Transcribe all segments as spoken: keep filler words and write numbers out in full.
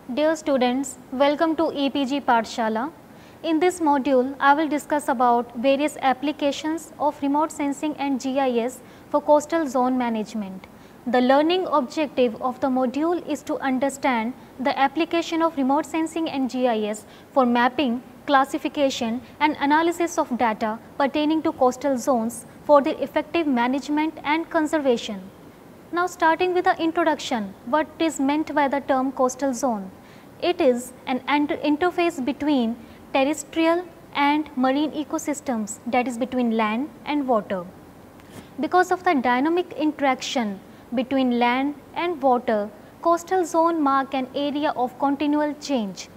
Dear students, welcome to E P G Pathshala. In this module, I will discuss about various applications of remote sensing and G I S for coastal zone management. The learning objective of the module is to understand the application of remote sensing and G I S for mapping, classification and analysis of data pertaining to coastal zones for their effective management and conservation. Now starting with the introduction, what is meant by the term coastal zone? It is an interface between terrestrial and marine ecosystems, that is between land and water. Because of the dynamic interaction between land and water, coastal zone mark an area of continual change.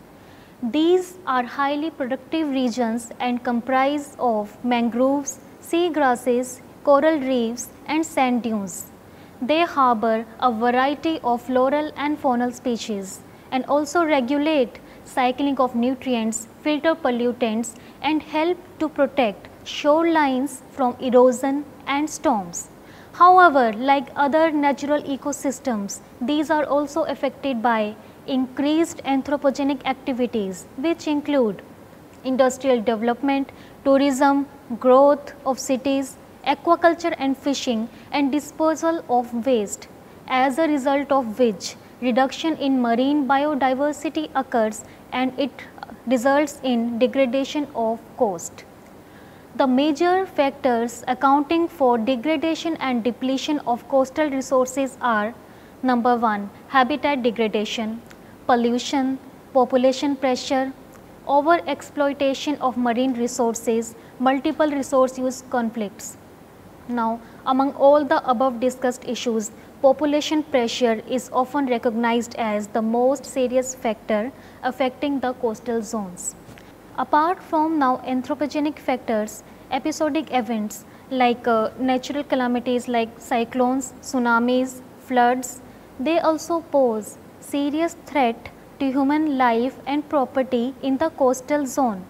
These are highly productive regions and comprise of mangroves, sea grasses, coral reefs and sand dunes. They harbor a variety of floral and faunal species and also regulate cycling of nutrients, filter pollutants and help to protect shorelines from erosion and storms. However, like other natural ecosystems, these are also affected by increased anthropogenic activities, which include industrial development, tourism, growth of cities, aquaculture and fishing and disposal of waste, as a result of which reduction in marine biodiversity occurs and it results in degradation of coast. The major factors accounting for degradation and depletion of coastal resources are: number one, habitat degradation, pollution, population pressure, over-exploitation of marine resources, multiple resource use conflicts. Now, among all the above discussed issues, population pressure is often recognized as the most serious factor affecting the coastal zones. Apart from now anthropogenic factors, episodic events like uh, natural calamities like cyclones, tsunamis, floods, they also pose serious threat to human life and property in the coastal zone.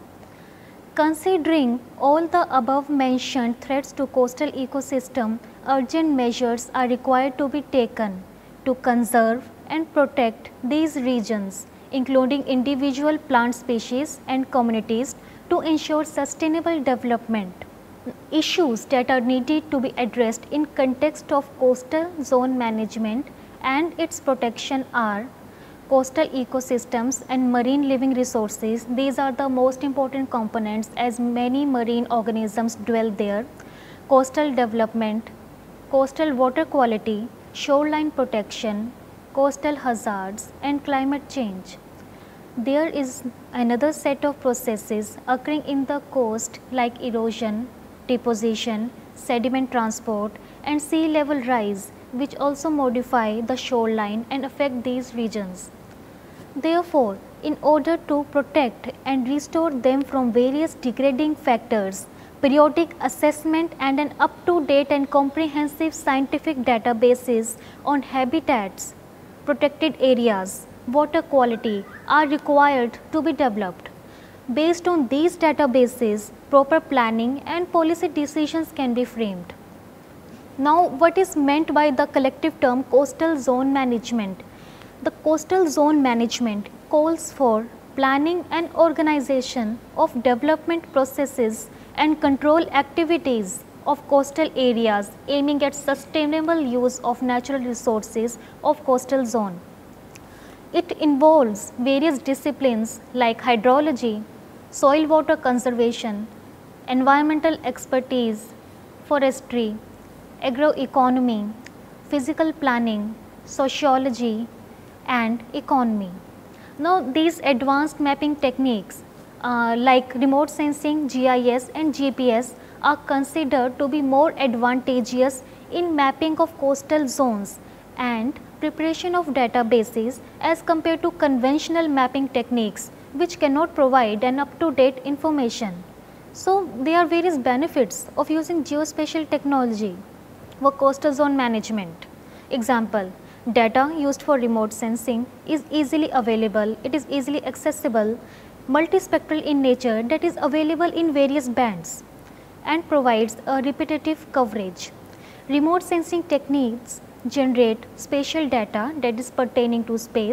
Considering all the above mentioned threats to coastal ecosystem, urgent measures are required to be taken to conserve and protect these regions, including individual plant species and communities, to ensure sustainable development. Issues that are needed to be addressed in context of coastal zone management and its protection are coastal ecosystems and marine living resources. These are the most important components as many marine organisms dwell there. Coastal development, coastal water quality, shoreline protection, coastal hazards and climate change. There is another set of processes occurring in the coast like erosion, deposition, sediment transport and sea level rise, which also modify the shoreline and affect these regions. Therefore, in order to protect and restore them from various degrading factors, periodic assessment and an up-to-date and comprehensive scientific databases on habitats, protected areas, water quality are required to be developed. Based on these databases, proper planning and policy decisions can be framed. Now, what is meant by the collective term coastal zone management? The coastal zone management calls for planning and organization of development processes and control activities of coastal areas aiming at sustainable use of natural resources of coastal zone. It involves various disciplines like hydrology, soil water conservation, environmental expertise, forestry, agroeconomy, physical planning, sociology and economy. Now, these advanced mapping techniques uh, like remote sensing, G I S and G P S are considered to be more advantageous in mapping of coastal zones and preparation of databases as compared to conventional mapping techniques which cannot provide an up-to-date information. So, there are various benefits of using geospatial technology for coastal zone management. Example, data used for remote sensing is easily available, it is easily accessible, multispectral in nature, that is available in various bands and provides a repetitive coverage. Remote sensing techniques generate spatial data that is pertaining to space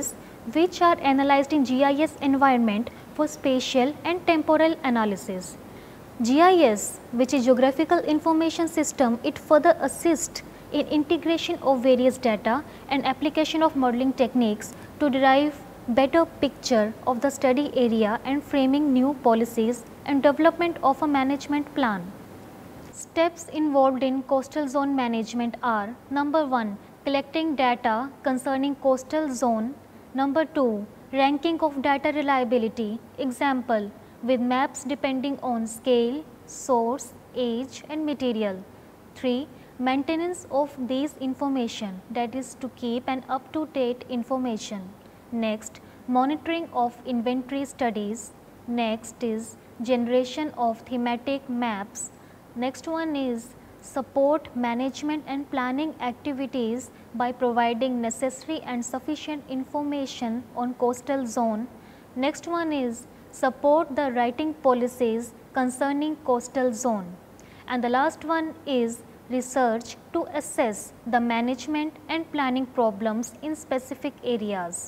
which are analyzed in G I S environment for spatial and temporal analysis. G I S, which is Geographical Information System, it further assists in integration of various data and application of modeling techniques to derive better picture of the study area and framing new policies and development of a management plan. Steps involved in coastal zone management are: number one, collecting data concerning coastal zone; number two, ranking of data reliability, example with maps depending on scale, source, age and material; three, maintenance of these information, that is to keep an up to date information; next, monitoring of inventory studies; next is generation of thematic maps; next one is support management and planning activities by providing necessary and sufficient information on coastal zone; next one is support the writing policies concerning coastal zone; and the last one is research to assess the management and planning problems in specific areas.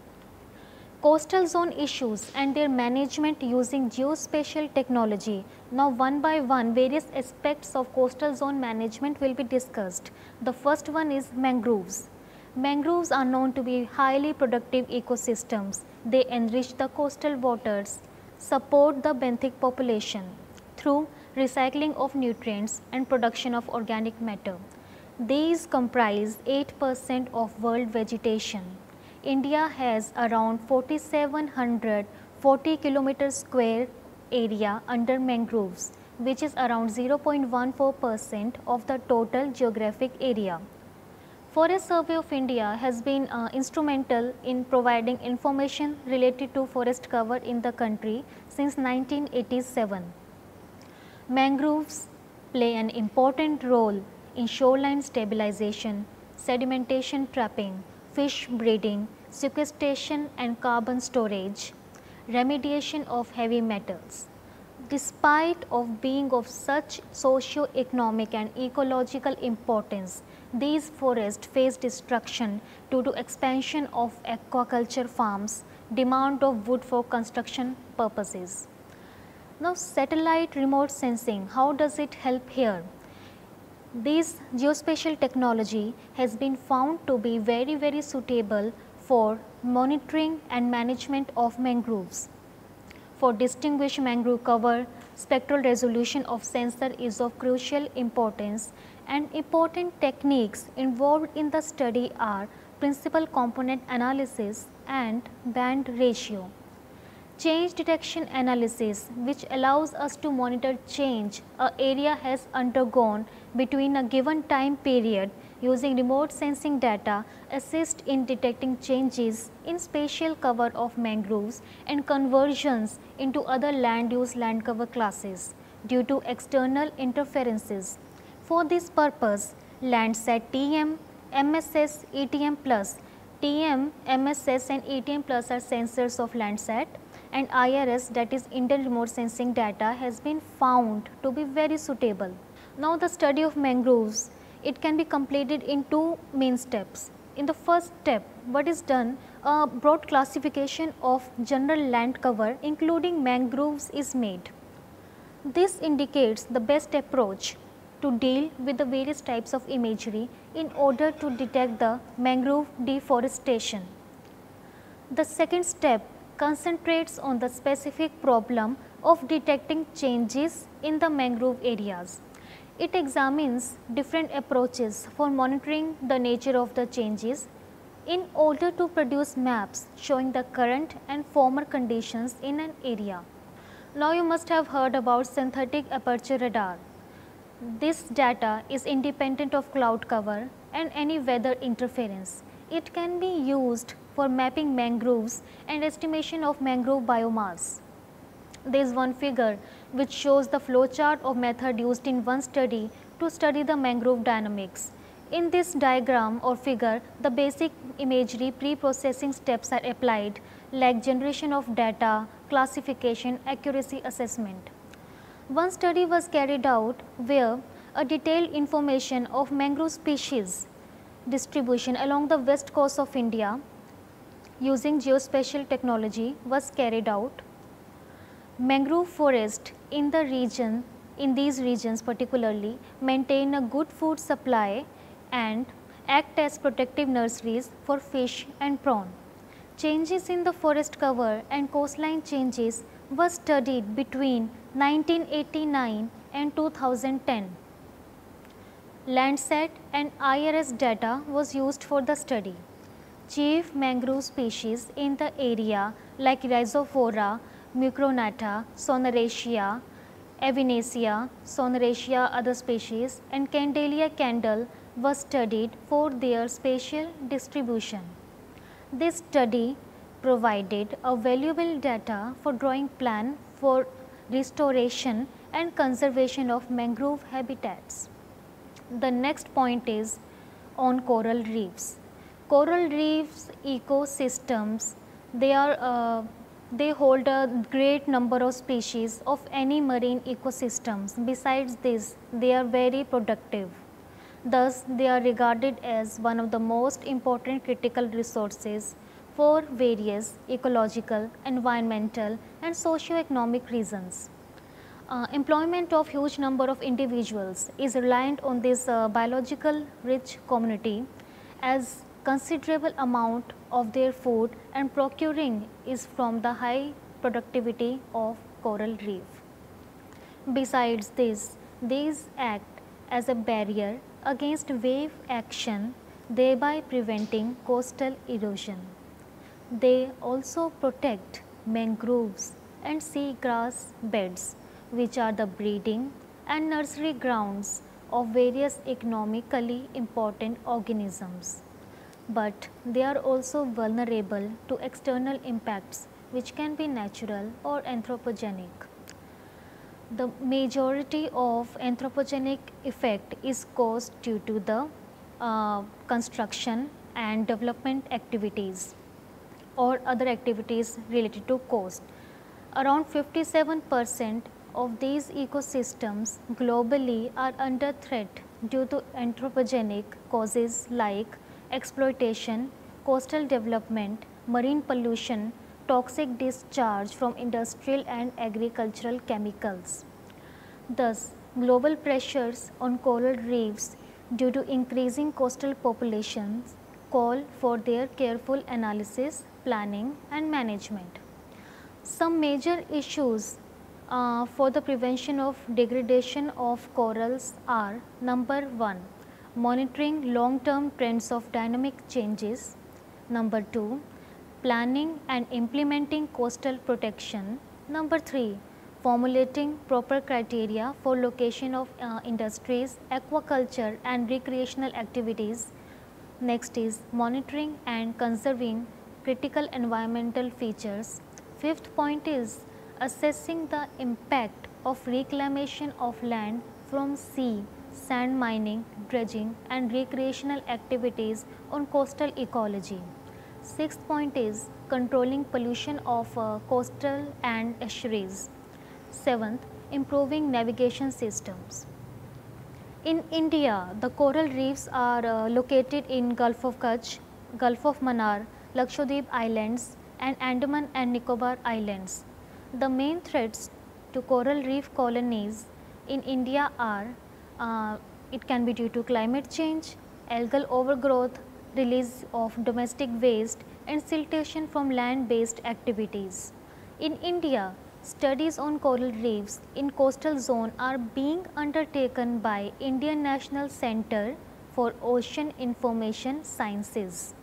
Coastal zone issues and their management using geospatial technology. Now, one by one, various aspects of coastal zone management will be discussed. The first one is mangroves. Mangroves are known to be highly productive ecosystems. They enrich the coastal waters, support the benthic population through recycling of nutrients and production of organic matter. These comprise eight percent of world vegetation. India has around four thousand seven hundred forty kilometer square area under mangroves, which is around zero point one four percent of the total geographic area. Forest Survey of India has been uh, instrumental in providing information related to forest cover in the country since nineteen eighty-seven. Mangroves play an important role in shoreline stabilization, sedimentation trapping, fish breeding, sequestration and carbon storage, remediation of heavy metals. Despite of being of such socio-economic and ecological importance, these forests face destruction due to expansion of aquaculture farms, demand of wood for construction purposes. Now, satellite remote sensing, how does it help here? This geospatial technology has been found to be very very suitable for monitoring and management of mangroves. For distinguished mangrove cover, spectral resolution of sensor is of crucial importance, and important techniques involved in the study are principal component analysis and band ratio. Change detection analysis, which allows us to monitor change a area has undergone between a given time period using remote sensing data, assist in detecting changes in spatial cover of mangroves and conversions into other land use land cover classes due to external interferences. For this purpose, Landsat T M, M S S, E T M plus, T M, M S S and E T M plus are sensors of Landsat, and I R S, that is Indian remote sensing data, has been found to be very suitable. Now, the study of mangroves, it can be completed in two main steps. In the first step, what is done, a broad classification of general land cover including mangroves is made. This indicates the best approach to deal with the various types of imagery in order to detect the mangrove deforestation. The second step concentrates on the specific problem of detecting changes in the mangrove areas. It examines different approaches for monitoring the nature of the changes in order to produce maps showing the current and former conditions in an area. Now, you must have heard about synthetic aperture radar. This data is independent of cloud cover and any weather interference. It can be used for mapping mangroves and estimation of mangrove biomass. There is one figure which shows the flowchart of method used in one study to study the mangrove dynamics. In this diagram or figure, the basic imagery pre-processing steps are applied like generation of data, classification, accuracy assessment. One study was carried out where a detailed information of mangrove species distribution along the west coast of India using geospatial technology was carried out. Mangrove forest in the region, in these regions particularly, maintain a good food supply and act as protective nurseries for fish and prawn. Changes in the forest cover and coastline changes were studied between nineteen eighty-nine and two thousand ten. Landsat and I R S data was used for the study. Chief mangrove species in the area like Rhizophora, Mucronata, Soneraceae, Avicennia, Soneraceae other species and Candelia candle was studied for their spatial distribution. This study provided a valuable data for drawing plan for restoration and conservation of mangrove habitats. The next point is on coral reefs. Coral reefs ecosystems, they are uh, they hold a great number of species of any marine ecosystems. Besides this, they are very productive. Thus, they are regarded as one of the most important critical resources for various ecological, environmental and socio-economic reasons. Uh, employment of huge number of individuals is reliant on this uh, biological rich community, as considerable amount of their food and procuring is from the high productivity of coral reef. Besides this, these act as a barrier against wave action, thereby preventing coastal erosion. They also protect mangroves and seagrass beds, which are the breeding and nursery grounds of various economically important organisms. But they are also vulnerable to external impacts which can be natural or anthropogenic. The majority of anthropogenic effect is caused due to the uh, construction and development activities or other activities related to coast. Around fifty-seven percent of these ecosystems globally are under threat due to anthropogenic causes like exploitation, coastal development, marine pollution, toxic discharge from industrial and agricultural chemicals. Thus, global pressures on coral reefs due to increasing coastal populations call for their careful analysis, planning and management. Some major issues uh, for the prevention of degradation of corals are: number one, monitoring long-term trends of dynamic changes; number two, planning and implementing coastal protection; number three, formulating proper criteria for location of uh, industries, aquaculture and recreational activities. Next is monitoring and conserving critical environmental features. Fifth point is assessing the impact of reclamation of land from sea, sand mining, dredging and recreational activities on coastal ecology. Sixth point is controlling pollution of uh, coastal and estuaries. Seventh, improving navigation systems. In India, the coral reefs are uh, located in Gulf of Kutch, Gulf of Mannar, Lakshadweep Islands and Andaman and Nicobar Islands. The main threats to coral reef colonies in India are uh, it can be due to climate change, algal overgrowth, release of domestic waste and siltation from land-based activities. In India, studies on coral reefs in coastal zone are being undertaken by Indian National Centre for Ocean Information Sciences.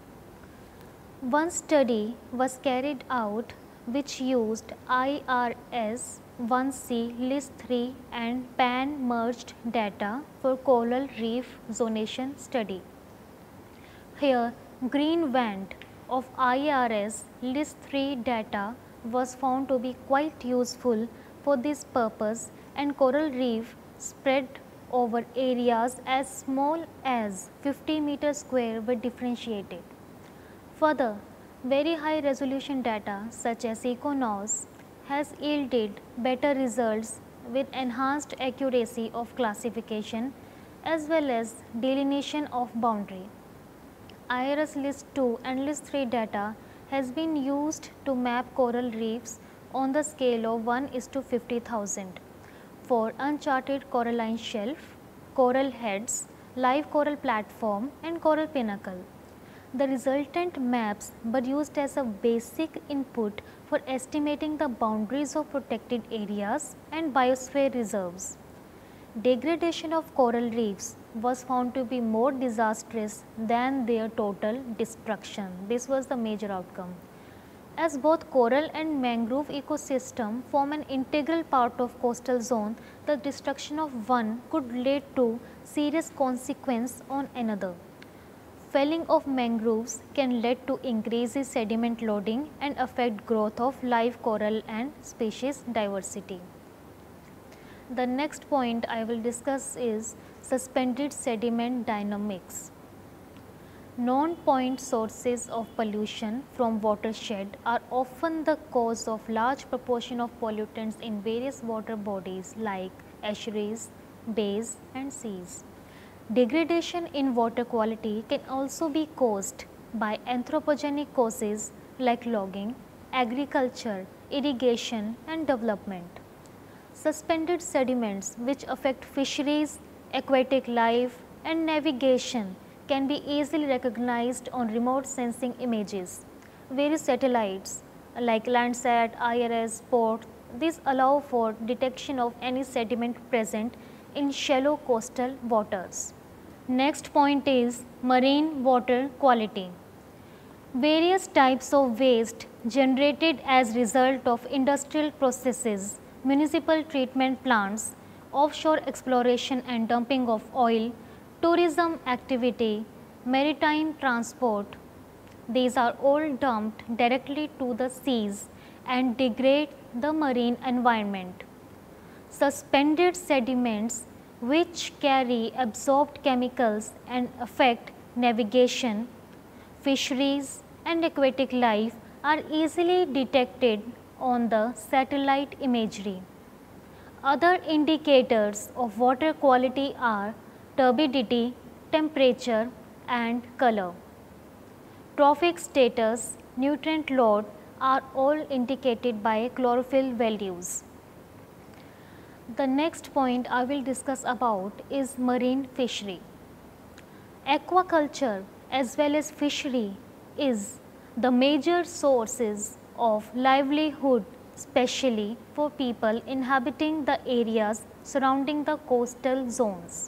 One study was carried out which used I R S one C list three and PAN merged data for coral reef zonation study. Here, green band of I R S list three data was found to be quite useful for this purpose, and coral reef spread over areas as small as fifty meter square were differentiated. Further, very high resolution data such as ECONOS has yielded better results with enhanced accuracy of classification as well as delineation of boundary. I R S list two and list three data has been used to map coral reefs on the scale of one is to fifty thousand for uncharted coralline shelf, coral heads, live coral platform and coral pinnacle. The resultant maps were used as a basic input for estimating the boundaries of protected areas and biosphere reserves. Degradation of coral reefs was found to be more disastrous than their total destruction. This was the major outcome. As both coral and mangrove ecosystem form an integral part of coastal zone, the destruction of one could lead to serious consequence on another. Felling of mangroves can lead to increased sediment loading and affect growth of live coral and species diversity. The next point I will discuss is suspended sediment dynamics. Non-point sources of pollution from watershed are often the cause of large proportion of pollutants in various water bodies like estuaries, bays and seas. Degradation in water quality can also be caused by anthropogenic causes like logging, agriculture, irrigation and development. Suspended sediments which affect fisheries, aquatic life and navigation can be easily recognized on remote sensing images. Various satellites like Landsat, I R S, PORT, these allow for detection of any sediment present in shallow coastal waters. Next point is marine water quality. Various types of waste generated as result of industrial processes, municipal treatment plants, offshore exploration and dumping of oil, tourism activity, maritime transport, these are all dumped directly to the seas and degrade the marine environment. Suspended sediments which carry absorbed chemicals and affect navigation, fisheries and aquatic life are easily detected on the satellite imagery. Other indicators of water quality are turbidity, temperature and color. Trophic status, nutrient load are all indicated by chlorophyll values. The next point I will discuss about is marine fishery. Aquaculture as well as fishery is the major sources of livelihood, especially for people inhabiting the areas surrounding the coastal zones.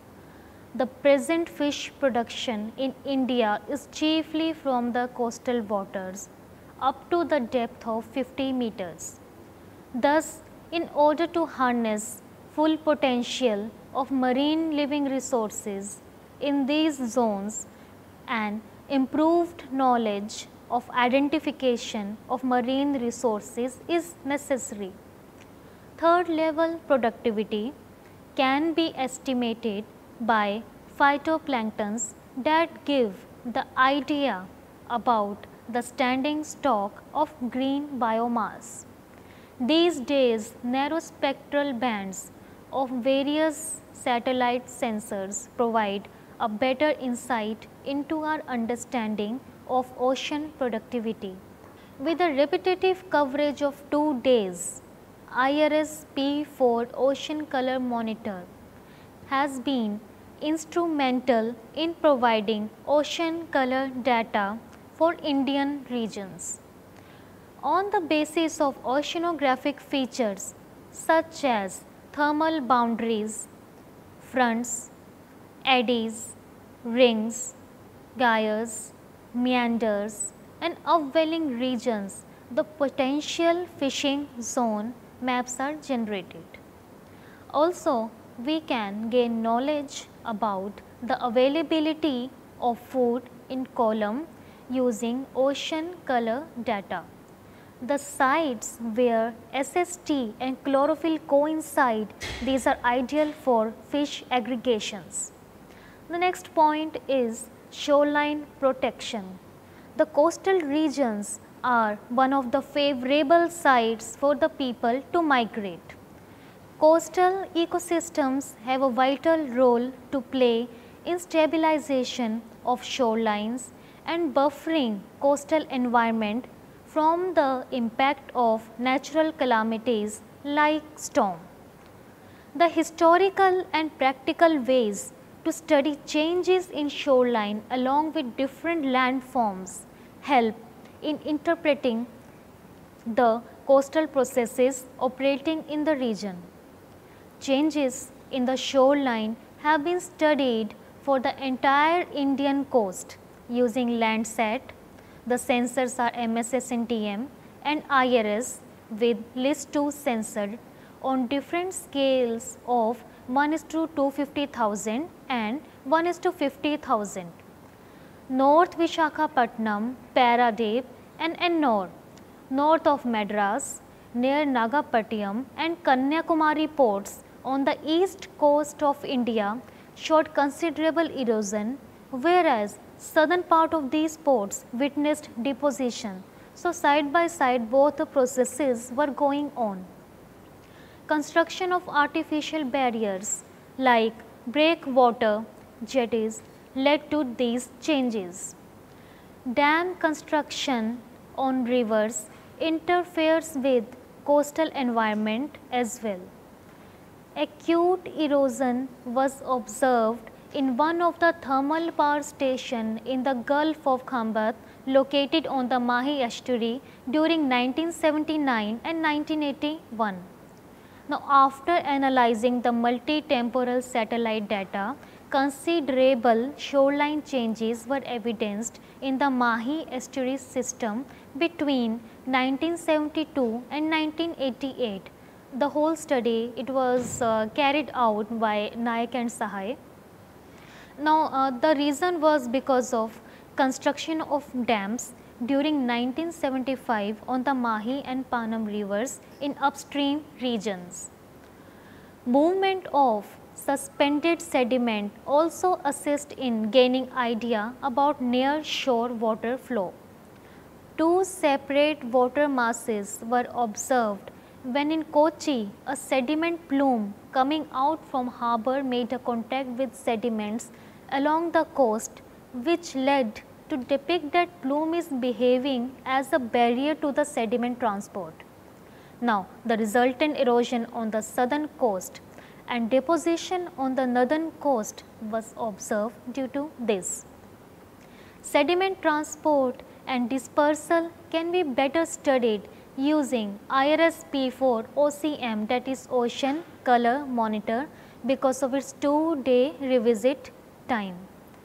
The present fish production in India is chiefly from the coastal waters up to the depth of fifty meters. Thus, in order to harness full potential of marine living resources in these zones, an improved knowledge of identification of marine resources is necessary. Third level productivity can be estimated by phytoplanktons that give the idea about the standing stock of green biomass. These days, narrow spectral bands of various satellite sensors provide a better insight into our understanding of ocean productivity. With a repetitive coverage of two days, I R S P four Ocean Color Monitor has been instrumental in providing ocean color data for Indian regions. On the basis of oceanographic features such as thermal boundaries, fronts, eddies, rings, gyres, meanders and upwelling regions, the potential fishing zone maps are generated. Also, we can gain knowledge about the availability of food in column using ocean color data. The sites where S S T and chlorophyll coincide, these are ideal for fish aggregations. The next point is shoreline protection. The coastal regions are one of the favorable sites for the people to migrate. Coastal ecosystems have a vital role to play in stabilization of shorelines and buffering coastal environment from the impact of natural calamities like storm. The historical and practical ways to study changes in shoreline along with different landforms help in interpreting the coastal processes operating in the region. Changes in the shoreline have been studied for the entire Indian coast using Landsat. The sensors are M S S in T M and I R S with LIS two sensor on different scales of one is to two hundred fifty thousand and one is to fifty thousand. North Vishakhapatnam, Paradip and Ennore, north of Madras, near Nagapattinam and Kanyakumari ports on the east coast of India showed considerable erosion, whereas southern part of these ports witnessed deposition. So, side by side both the processes were going on. Construction of artificial barriers like breakwater jetties led to these changes. Dam construction on rivers interferes with coastal environment as well. Acute erosion was observed in one of the thermal power station in the Gulf of Khambat located on the Mahi estuary during nineteen seventy-nine and nineteen eighty-one. Now, after analyzing the multi-temporal satellite data, considerable shoreline changes were evidenced in the Mahi estuary system between nineteen seventy-two and nineteen eighty-eight. The whole study, it was uh, carried out by Naik and Sahai. Now, uh, the reason was because of construction of dams during nineteen seventy-five on the Mahi and Panam rivers in upstream regions. Movement of suspended sediment also assist in gaining idea about near shore water flow. Two separate water masses were observed when in Kochi a sediment plume coming out from harbour made a contact with sediments along the coast, which led to depict that plume is behaving as a barrier to the sediment transport. Now, the resultant erosion on the southern coast and deposition on the northern coast was observed due to this. Sediment transport and dispersal can be better studied using I R S P four O C M, that is Ocean Color Monitor, because of its two day revisit time.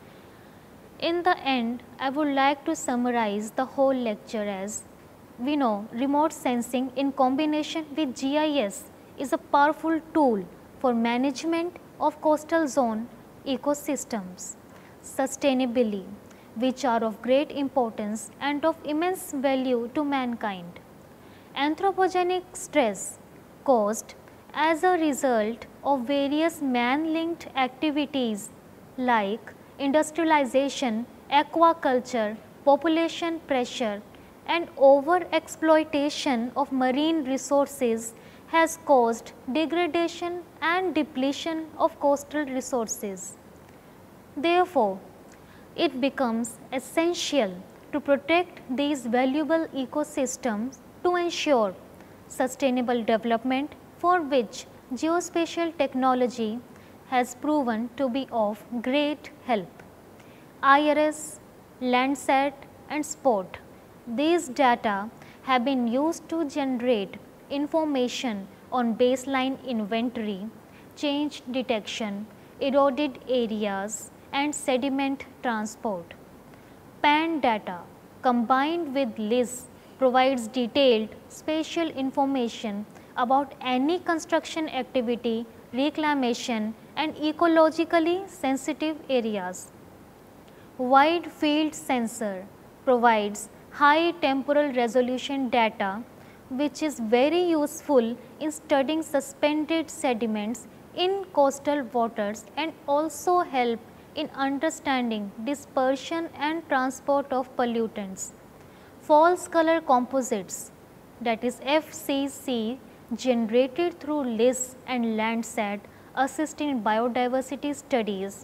In the end, I would like to summarize the whole lecture as we know remote sensing in combination with G I S is a powerful tool for management of coastal zone ecosystems sustainably, which are of great importance and of immense value to mankind. Anthropogenic stress caused as a result of various man-linked activities like industrialization, aquaculture, population pressure and over-exploitation of marine resources has caused degradation and depletion of coastal resources. Therefore, it becomes essential to protect these valuable ecosystems to ensure sustainable development, for which geospatial technology has proven to be of great help. I R S, Landsat and SPOT, these data have been used to generate information on baseline inventory, change detection, eroded areas and sediment transport. P A N data combined with LIS provides detailed spatial information about any construction activity, reclamation and ecologically sensitive areas. Wide field sensor provides high temporal resolution data, which is very useful in studying suspended sediments in coastal waters and also help in understanding dispersion and transport of pollutants. False color composites, that is F C C, generated through LIS and Landsat assist in biodiversity studies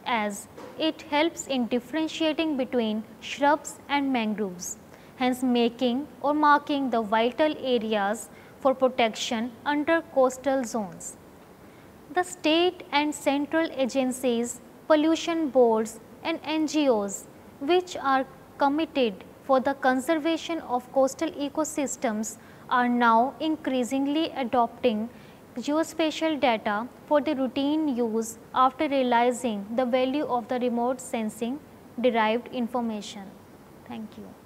as it helps in differentiating between shrubs and mangroves, hence making or marking the vital areas for protection under coastal zones. The state and central agencies, pollution boards and N G Os which are committed for the conservation of coastal ecosystems are now increasingly adopting geospatial data for the routine use after realizing the value of the remote sensing derived information. Thank you.